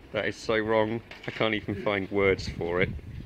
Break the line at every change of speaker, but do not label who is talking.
That is so wrong. I can't even find words for it.